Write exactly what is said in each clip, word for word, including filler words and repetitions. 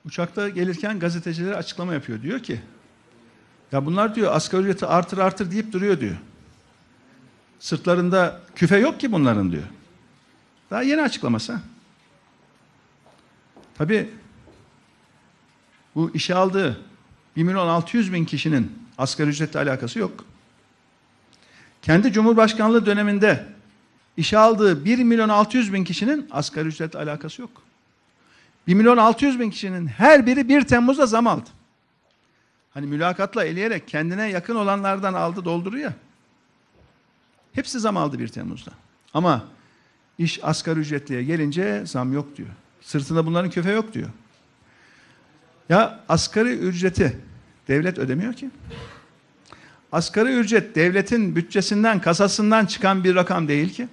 Uçakta gelirken gazetecilere açıklama yapıyor. Diyor ki, ya bunlar diyor asgari ücreti artır artır deyip duruyor diyor. Sırtlarında küfe yok ki bunların diyor. Daha yeni açıklaması. Tabii bu işe aldığı bir milyon altı yüz bin kişinin asgari ücretle alakası yok. Kendi Cumhurbaşkanlığı döneminde işe aldığı bir milyon altı yüz bin kişinin asgari ücretle alakası yok. bir milyon altı yüz bin kişinin her biri bir Temmuz'da zam aldı. Hani mülakatla eleyerek kendine yakın olanlardan aldı dolduruyor. Hepsi zam aldı bir Temmuz'da. Ama iş asgari ücretliye gelince zam yok diyor. Sırtında bunların köfe yok diyor. Ya asgari ücreti devlet ödemiyor ki. Asgari ücret devletin bütçesinden, kasasından çıkan bir rakam değil ki.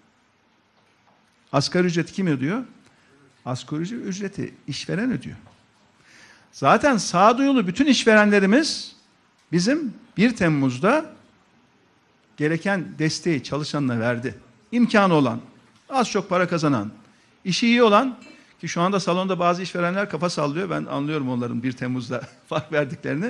Asgari ücreti kim ödüyor? Asgari ücreti işveren ödüyor. Zaten sağduyulu bütün işverenlerimiz bizim bir Temmuz'da gereken desteği çalışanına verdi. İmkanı olan, az çok para kazanan, işi iyi olan, ki şu anda salonda bazı işverenler kafa sallıyor. Ben anlıyorum onların bir Temmuz'da fark verdiklerini.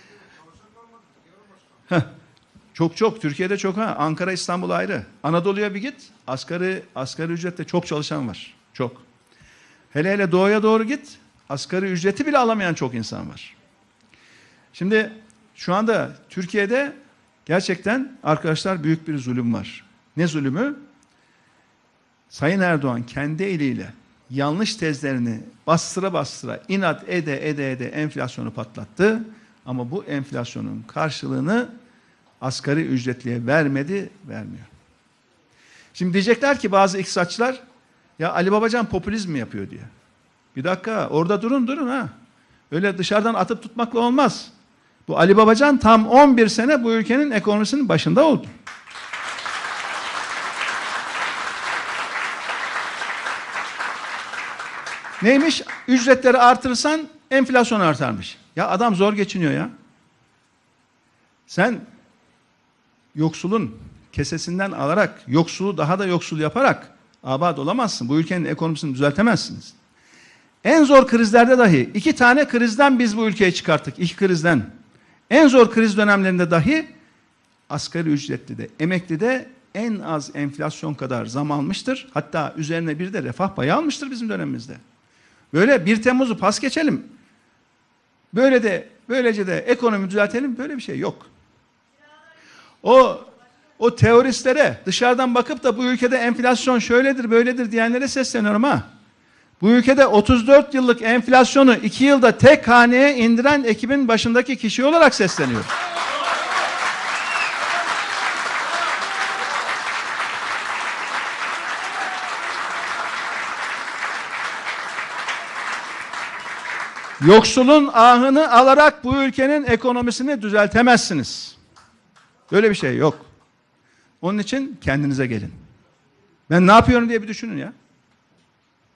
Heh, çok çok, Türkiye'de çok ha. Ankara, İstanbul ayrı. Anadolu'ya bir git, asgari, asgari ücretle çok çalışan var. Çok. Hele hele doğuya doğru git, asgari ücreti bile alamayan çok insan var. Şimdi şu anda Türkiye'de gerçekten arkadaşlar büyük bir zulüm var. Ne zulümü? Sayın Erdoğan kendi eliyle yanlış tezlerini bastıra bastıra inat ede ede ede enflasyonu patlattı. Ama bu enflasyonun karşılığını asgari ücretliye vermedi, vermiyor. Şimdi diyecekler ki bazı iktisatçılar, ya Ali Babacan popülizm mi yapıyor diye. Bir dakika, orada durun durun ha. Öyle dışarıdan atıp tutmakla olmaz. Bu Ali Babacan tam on bir sene bu ülkenin ekonomisinin başında oldu. Neymiş? Ücretleri artırırsan enflasyon artarmış. Ya adam zor geçiniyor ya. Sen yoksulun kesesinden alarak, yoksulu daha da yoksul yaparak abad olamazsın. Bu ülkenin ekonomisini düzeltemezsiniz. En zor krizlerde dahi, iki tane krizden biz bu ülkeyi çıkarttık. İki krizden. En zor kriz dönemlerinde dahi asgari ücretli de, emekli de en az enflasyon kadar zam almıştır. Hatta üzerine bir de refah payı almıştır bizim dönemimizde. Böyle bir Temmuz'u pas geçelim. Böyle de, böylece de ekonomi düzeltelim. Böyle bir şey yok. O o teoristlere, dışarıdan bakıp da bu ülkede enflasyon şöyledir, böyledir diyenlere sesleniyorum ha. Bu ülkede otuz dört yıllık enflasyonu iki yılda tek haneye indiren ekibin başındaki kişi olarak sesleniyor. Yoksulun ahını alarak bu ülkenin ekonomisini düzeltemezsiniz. Böyle bir şey yok. Onun için kendinize gelin. Ben ne yapıyorum diye bir düşünün ya.